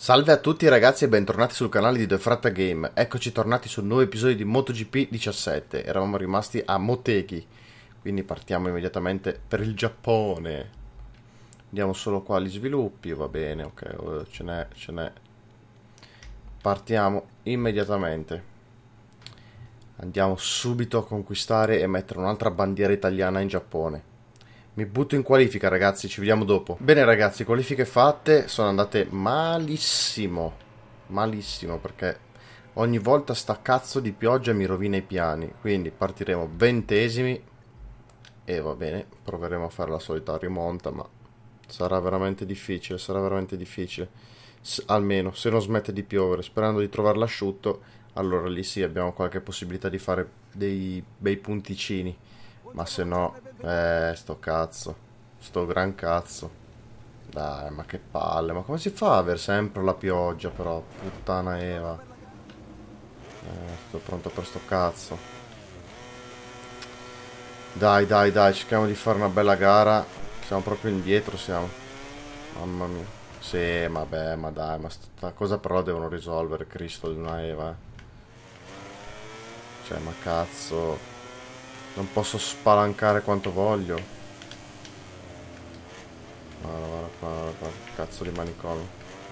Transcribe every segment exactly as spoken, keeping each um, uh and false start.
Salve a tutti ragazzi e bentornati sul canale di The Fratta Game. Eccoci tornati su un nuovo episodio di MotoGP diciassette. Eravamo rimasti a Motegi, quindi partiamo immediatamente per il Giappone. Andiamo solo qua agli sviluppi, va bene, ok, ce n'è, ce n'è. Partiamo immediatamente. Andiamo subito a conquistare e mettere un'altra bandiera italiana in Giappone. Mi butto in qualifica ragazzi, ci vediamo dopo. Bene ragazzi, qualifiche fatte, sono andate malissimo. Malissimo perché ogni volta sta cazzo di pioggia mi rovina i piani. Quindi partiremo ventesimi e va bene, proveremo a fare la solita rimonta, ma sarà veramente difficile, sarà veramente difficile. S- almeno se non smette di piovere, sperando di trovare l'asciutto, allora lì sì abbiamo qualche possibilità di fare dei bei punticini. Ma se no, eh, sto cazzo, sto gran cazzo. Dai, ma che palle, ma come si fa a avere sempre la pioggia però, puttana Eva. Eh, sto pronto per sto cazzo. Dai, dai, dai, cerchiamo di fare una bella gara. Siamo proprio indietro, siamo. Mamma mia. Sì, vabbè, ma dai, ma sta cosa però devono risolvere, Cristo di una Eva, eh. Cioè, ma cazzo. Non posso spalancare quanto voglio. Guarda, guarda qua, guarda qua. Cazzo di manicomio.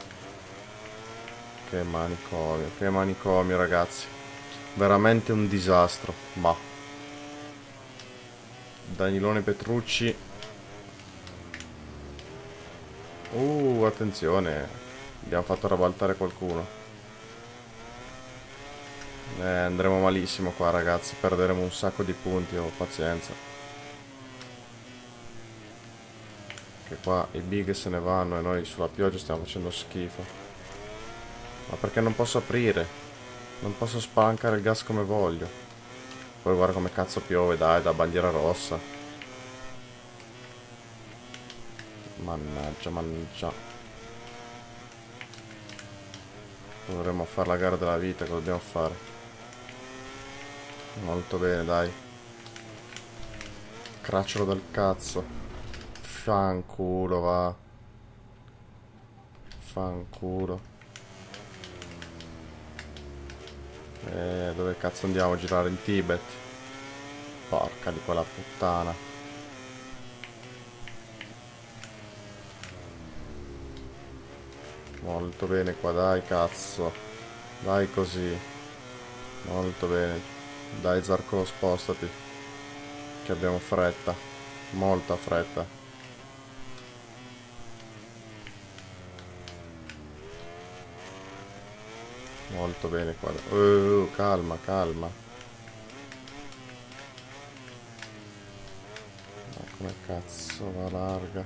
Che manicomio, che manicomio, ragazzi. Veramente un disastro. Ma. Danilone Petrucci. Uh, attenzione. Abbiamo fatto ribaltare qualcuno. Eh, andremo malissimo qua, ragazzi. Perderemo un sacco di punti, oh, pazienza. Che qua i big se ne vanno e noi sulla pioggia stiamo facendo schifo. Ma perché non posso aprire? Non posso spalancare il gas come voglio. Poi guarda come cazzo piove, dai, da bandiera rossa. Mannaggia, mannaggia. Dovremmo fare la gara della vita, cosa dobbiamo fare? Molto bene, dai. Cracciolo del cazzo. Fanculo, va. Fanculo. Eh, dove cazzo andiamo a girare? In Tibet? Porca di quella puttana. Molto bene qua, dai cazzo. Dai così. Molto bene. Dai Zarco, spostati. Che abbiamo fretta. Molta fretta. Molto bene qua. Uh, calma, calma. Ma come cazzo va larga?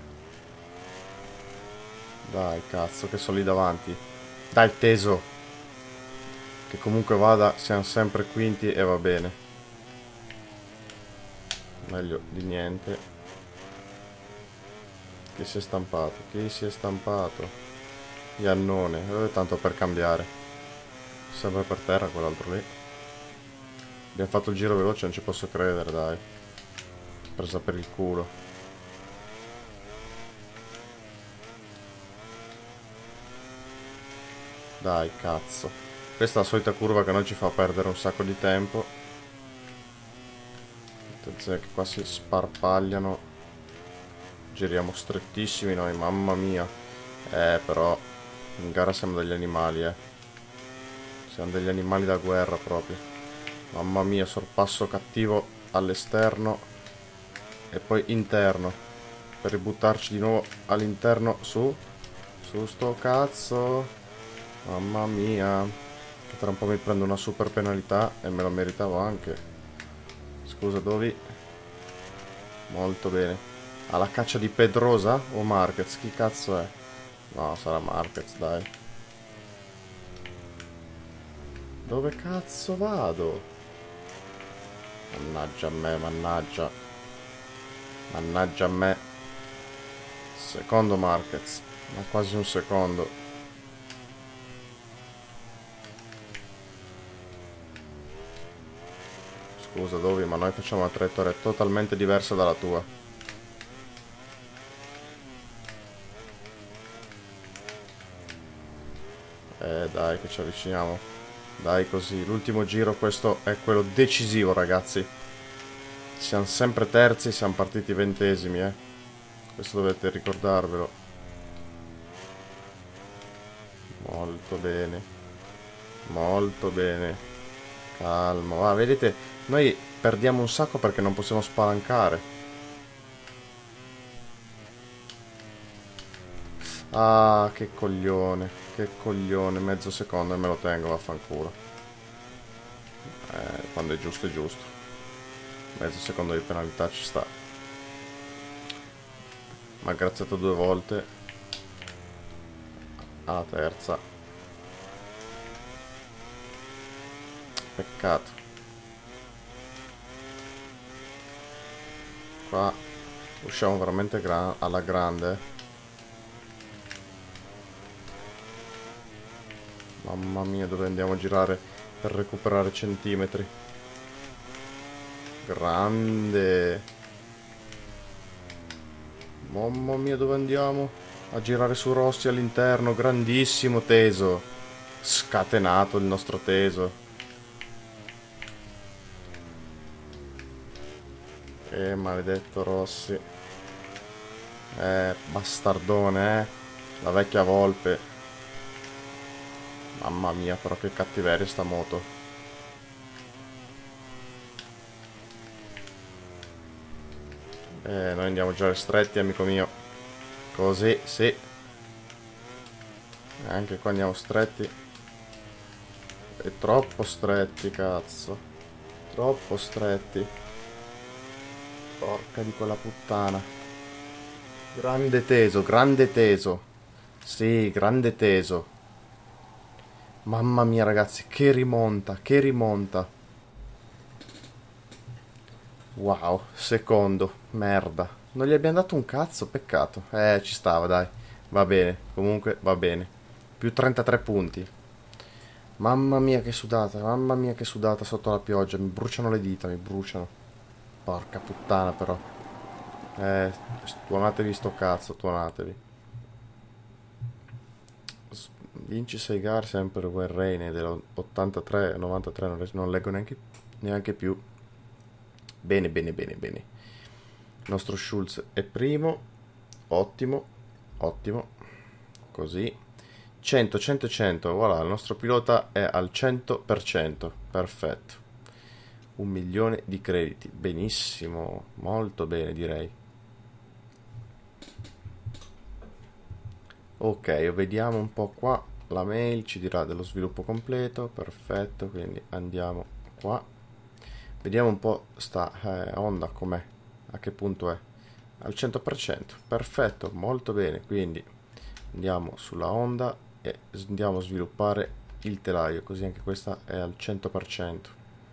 Dai cazzo, che sono lì davanti. Dai teso. Che comunque vada, siamo sempre quinti e va bene. Meglio di niente. Chi si è stampato? Chi si è stampato? Iannone, eh, tanto per cambiare. Sempre per terra quell'altro lì. Abbiamo fatto il giro veloce, non ci posso credere, dai. Presa per il culo. Dai, cazzo. Questa è la solita curva che non ci fa perdere un sacco di tempo. Attenzione che qua si sparpagliano. Giriamo strettissimi noi, mamma mia. Eh, però in gara siamo degli animali, eh. Siamo degli animali da guerra proprio. Mamma mia, sorpasso cattivo all'esterno e poi interno. Per ributtarci di nuovo all'interno. Su. Su sto cazzo. Mamma mia. Che tra un po' mi prendo una super penalità e me lo meritavo anche. Scusa, Dovi. Molto bene. Alla caccia di Pedrosa o Marquez? Chi cazzo è? No, sarà Marquez, dai. Dove cazzo vado? Mannaggia a me, mannaggia. Mannaggia a me. Secondo Marquez. Ma quasi un secondo. Scusa Dovi, ma noi facciamo una traiettoria totalmente diversa dalla tua. Eh dai che ci avviciniamo. Dai così, l'ultimo giro questo è quello decisivo ragazzi. Siamo sempre terzi, siamo partiti ventesimi eh. Questo dovete ricordarvelo. Molto bene. Molto bene. Calmo. Ah, vedete, noi perdiamo un sacco perché non possiamo spalancare. Ah, che coglione. Che coglione. Mezzo secondo e me lo tengo, vaffanculo. Eh, quando è giusto è giusto. Mezzo secondo di penalità ci sta. Mi ha graziato due volte. Alla terza. Peccato. Qua usciamo veramente gra alla grande. Mamma mia, dove andiamo a girare per recuperare centimetri. Grande. Mamma mia, dove andiamo? A girare su Rossi all'interno. Grandissimo teso. Scatenato il nostro teso. Eh, maledetto Rossi. Eh, bastardone, eh. La vecchia volpe. Mamma mia, però che cattiveria sta moto. Eh, noi andiamo già stretti, amico mio. Così, sì. Anche qua andiamo stretti. È troppo stretti, cazzo. Troppo stretti. Porca di quella puttana. Grande teso, grande teso. Sì, grande teso. Mamma mia ragazzi, che rimonta, che rimonta. Wow, secondo, merda. Non gli abbiamo dato un cazzo, peccato. Eh, ci stava, dai. Va bene, comunque va bene. Più trentatré punti. Mamma mia che sudata, mamma mia che sudata sotto la pioggia. Mi bruciano le dita, mi bruciano. Porca puttana però. Eh, tuonatevi sto cazzo, tuonatevi. Vinci sei gare sempre Wayne Rainey dell'ottantatré novantatré, non, non leggo neanche, neanche più. Bene, bene, bene, bene. Il nostro Schulz è primo. Ottimo, ottimo. Così. cento, cento, cento. Voilà, il nostro pilota è al cento per cento. Perfetto. Un milione di crediti. Benissimo. Molto bene, direi. Ok, vediamo un po' qua. La mail ci dirà dello sviluppo completo. Perfetto, quindi andiamo qua. Vediamo un po' sta eh, Honda com'è. A che punto è? Al cento per cento. Perfetto, molto bene. Quindi andiamo sulla Honda e andiamo a sviluppare il telaio. Così anche questa è al cento per cento.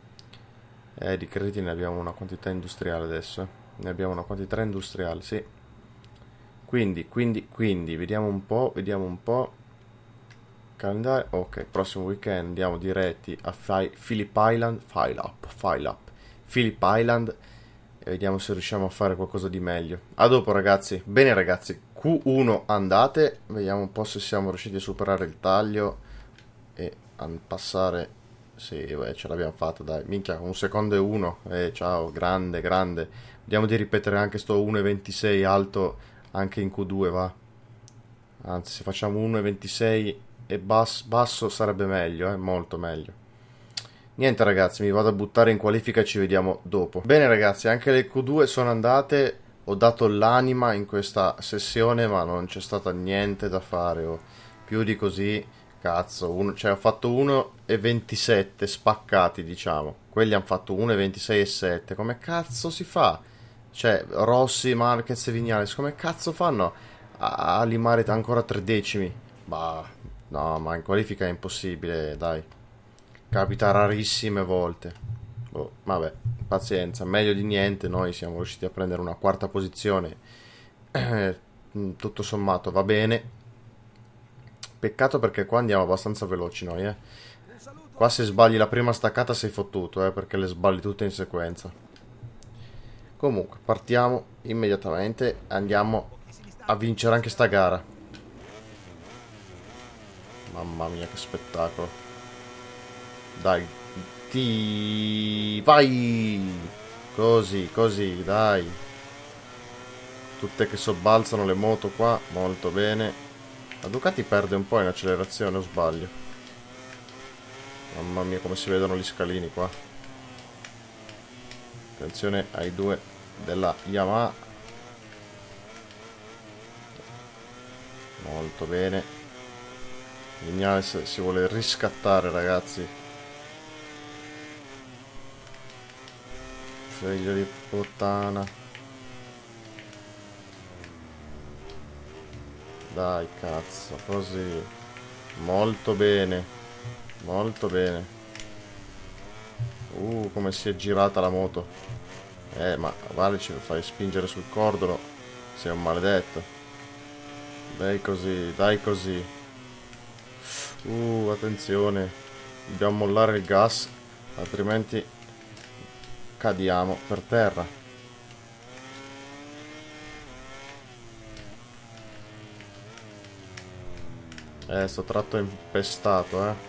Eh, di crediti ne abbiamo una quantità industriale adesso. Eh. Ne abbiamo una quantità industriale, sì. Quindi, quindi, quindi, vediamo un po', vediamo un po'. Calendario, ok, prossimo weekend andiamo diretti a Phillip Island, file up, file up, Phillip Island e vediamo se riusciamo a fare qualcosa di meglio. A dopo ragazzi. Bene ragazzi, Q uno andate, vediamo un po' se siamo riusciti a superare il taglio e a passare. Sì, beh, ce l'abbiamo fatta, dai, minchia, un secondo e uno, eh, ciao, grande, grande. Vediamo di ripetere anche sto uno e ventisei alto anche in Q due, va. Anzi, se facciamo uno e ventisei e basso, basso sarebbe meglio, eh? Molto meglio. Niente ragazzi, mi vado a buttare in qualifica e ci vediamo dopo. Bene ragazzi, anche le Q due sono andate. Ho dato l'anima in questa sessione, ma non c'è stato niente da fare. Oh. Più di così, cazzo, uno, cioè ho fatto uno e ventisette spaccati, diciamo. Quelli hanno fatto uno e ventisei e sette. Come cazzo si fa? Cioè, Rossi, Marquez e Vignales, come cazzo fanno a, a limare ancora tre decimi? Bah, no, ma in qualifica è impossibile, dai. Capita rarissime volte. Boh, vabbè, pazienza, meglio di niente. Noi siamo riusciti a prendere una quarta posizione. Eh, tutto sommato va bene. Peccato perché qua andiamo abbastanza veloci noi, eh. Qua se sbagli la prima staccata sei fottuto, eh, perché le sbagli tutte in sequenza. Comunque, partiamo immediatamente. Andiamo a vincere anche sta gara. Mamma mia, che spettacolo. Dai, ti... vai! Così, così, dai. Tutte che sobbalzano le moto qua, molto bene. La Ducati perde un po' in accelerazione, o sbaglio? Mamma mia, come si vedono gli scalini qua. Attenzione ai due della Yamaha. Molto bene. Vignales si vuole riscattare, ragazzi. Figlio di puttana. Dai, cazzo, così. Molto bene. Molto bene. Uh, come si è girata la moto. Eh, ma vale, ci fai spingere sul cordolo. Sei un maledetto. Dai così, dai così. Uh, attenzione. Dobbiamo mollare il gas, altrimenti cadiamo per terra. Eh, sto tratto è impestato, eh.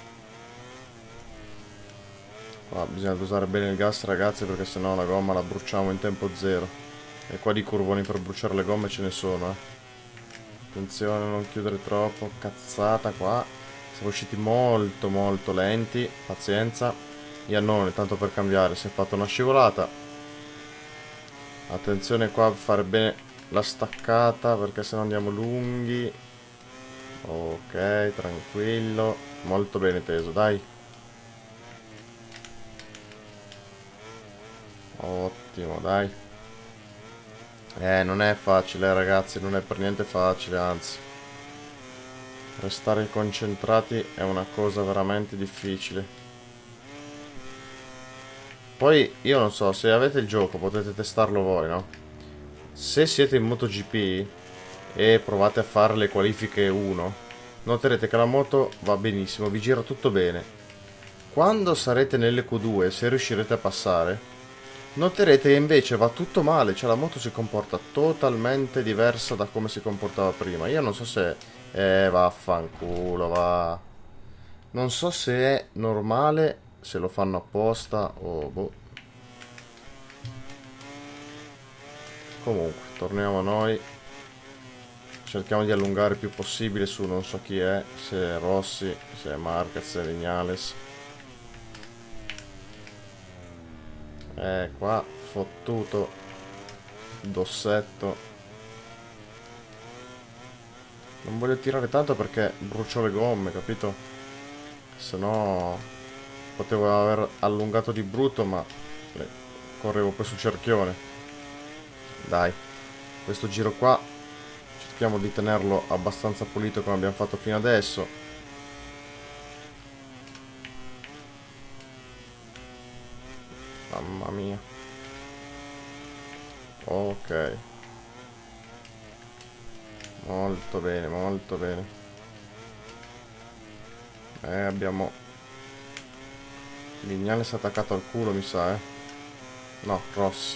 Qua bisogna usare bene il gas, ragazzi, perché sennò la gomma la bruciamo in tempo zero. E qua di curvoni per bruciare le gomme ce ne sono, eh. Attenzione a non chiudere troppo. Cazzata qua. Siamo usciti molto molto lenti. Pazienza. Iannone, tanto per cambiare, si è fatta una scivolata. Attenzione qua a fare bene la staccata, perché se no andiamo lunghi. Ok, tranquillo. Molto bene teso, dai. Ottimo, dai. Eh, non è facile, ragazzi, non è per niente facile, anzi. Restare concentrati è una cosa veramente difficile. Poi, io non so, se avete il gioco potete testarlo voi, no? Se siete in MotoGP e provate a fare le qualifiche uno, noterete che la moto va benissimo, vi gira tutto bene. Quando sarete nelle Q due, se riuscirete a passare, noterete che invece va tutto male, cioè la moto si comporta totalmente diversa da come si comportava prima. Io non so se... Eh, vaffanculo, va... Non so se è normale, se lo fanno apposta o... boh. Comunque, torniamo a noi. Cerchiamo di allungare il più possibile su non so chi è, se è Rossi, se è Marquez, se è Vignales. Eh, qua, fottuto. Dossetto. Non voglio tirare tanto perché brucio le gomme, capito? Se no potevo aver allungato di brutto, ma eh, correvo poi sul cerchione. Dai, questo giro qua cerchiamo di tenerlo abbastanza pulito come abbiamo fatto fino adesso. Mamma mia. Ok. Molto bene, molto bene. Eh, abbiamo... Vignales attaccato al culo, mi sa, eh. No, Rossi.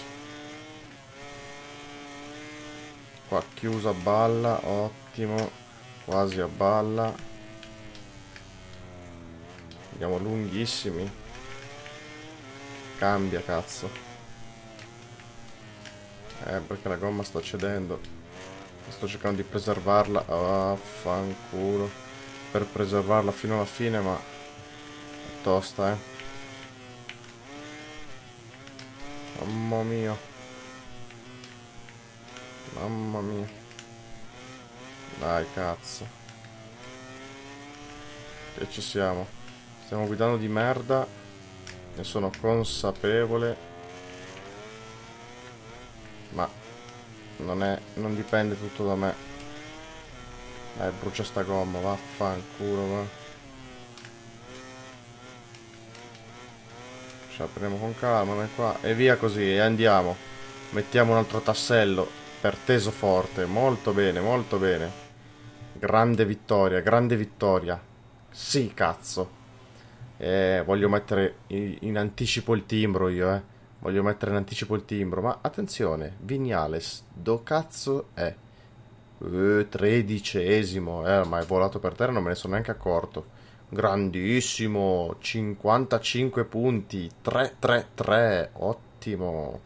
Qua chiusa a balla, ottimo. Quasi a balla. Andiamo lunghissimi. Cambia, cazzo. Eh, perché la gomma sta cedendo. Sto cercando di preservarla. Ah, fanculo. Per preservarla fino alla fine, ma è tosta, eh. Mamma mia. Mamma mia. Dai, cazzo. E ci siamo. Stiamo guidando di merda. Ne sono consapevole. Ma non è... non dipende tutto da me. Dai, brucia sta gomma, vaffanculo, va. Ci apriamo con calma, noi qua. E via così, e andiamo. Mettiamo un altro tassello per teso forte. Molto bene, molto bene. Grande vittoria, grande vittoria. Sì, cazzo. Eh, voglio mettere in, in anticipo il timbro io, eh. Voglio mettere in anticipo il timbro. Ma attenzione, Vignales, do cazzo è? Eh, tredicesimo, eh, ma è volato per terra, non me ne sono neanche accorto. Grandissimo, cinquantacinque punti, tre tre tre, ottimo.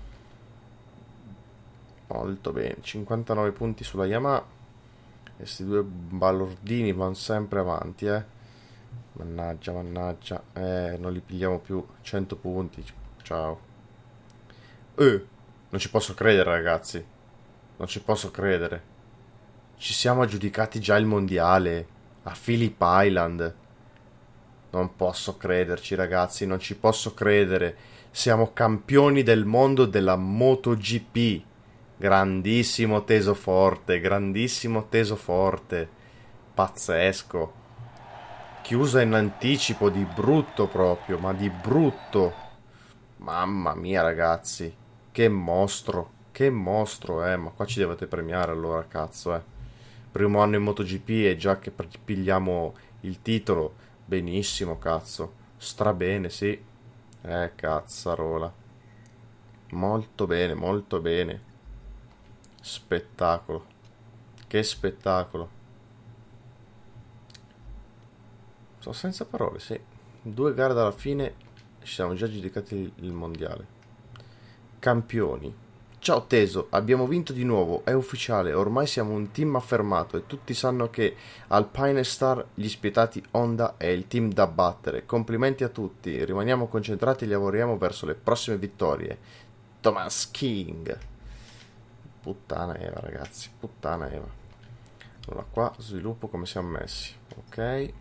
Molto bene, cinquantanove punti sulla Yamaha. Questi due balordini vanno sempre avanti, eh. Mannaggia, mannaggia. Eh, non li pigliamo più. cento punti. Ciao. Eh, non ci posso credere, ragazzi. Non ci posso credere. Ci siamo aggiudicati già il mondiale a Phillip Island. Non posso crederci, ragazzi. Non ci posso credere. Siamo campioni del mondo della MotoGP. Grandissimo teso forte. Grandissimo teso forte. Pazzesco. Chiusa in anticipo di brutto proprio, ma di brutto. Mamma mia, ragazzi. Che mostro. Che mostro, eh. Ma qua ci dovete premiare allora, cazzo, eh. Primo anno in MotoGP e già che pigliamo il titolo. Benissimo, cazzo. Strabene, sì. Eh, cazzarola. Molto bene, molto bene. Spettacolo. Che spettacolo. Sono senza parole, sì. Due gare dalla fine ci siamo già aggiudicati il mondiale. Campioni. Ciao Teso, abbiamo vinto di nuovo, è ufficiale, ormai siamo un team affermato e tutti sanno che Alpine Star, gli spietati Honda è il team da battere. Complimenti a tutti, rimaniamo concentrati e lavoriamo verso le prossime vittorie. Thomas King. Puttana Eva, ragazzi, puttana Eva. Allora qua sviluppo come siamo messi, ok.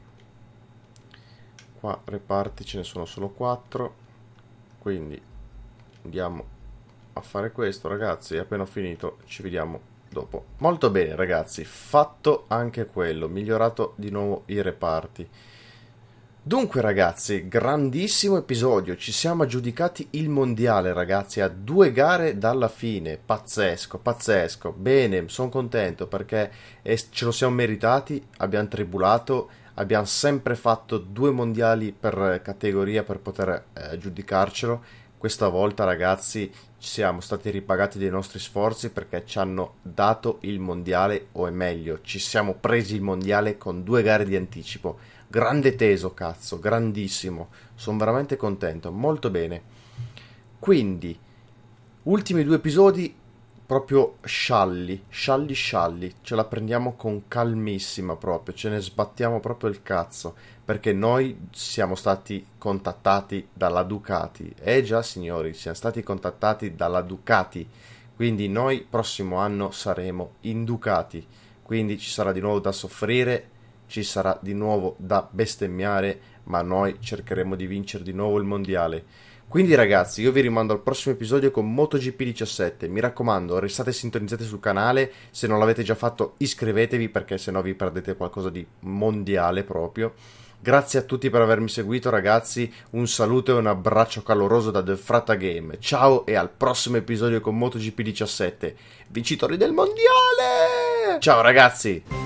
Qua reparti ce ne sono solo quattro, quindi andiamo a fare questo, ragazzi, e appena ho finito ci vediamo dopo. Molto bene, ragazzi, fatto anche quello, migliorato di nuovo i reparti. Dunque, ragazzi, grandissimo episodio, ci siamo aggiudicati il mondiale, ragazzi, a due gare dalla fine, pazzesco, pazzesco, bene, sono contento perché ce lo siamo meritati, abbiamo tribulato. Abbiamo sempre fatto due mondiali per categoria per poter eh, aggiudicarcelo. Questa volta, ragazzi, siamo stati ripagati dei nostri sforzi perché ci hanno dato il mondiale, o è meglio, ci siamo presi il mondiale con due gare di anticipo. Grande teso, cazzo, grandissimo. Sono veramente contento, molto bene. Quindi, ultimi due episodi proprio scialli, scialli scialli, ce la prendiamo con calmissima proprio, ce ne sbattiamo proprio il cazzo, perché noi siamo stati contattati dalla Ducati, eh già signori, siamo stati contattati dalla Ducati, quindi noi prossimo anno saremo in Ducati, quindi ci sarà di nuovo da soffrire, ci sarà di nuovo da bestemmiare, ma noi cercheremo di vincere di nuovo il mondiale. Quindi ragazzi, io vi rimando al prossimo episodio con MotoGP diciassette, mi raccomando, restate sintonizzati sul canale, se non l'avete già fatto iscrivetevi perché sennò vi perdete qualcosa di mondiale proprio. Grazie a tutti per avermi seguito, ragazzi, un saluto e un abbraccio caloroso da The Fratta Game, ciao e al prossimo episodio con MotoGP diciassette, vincitori del mondiale! Ciao ragazzi!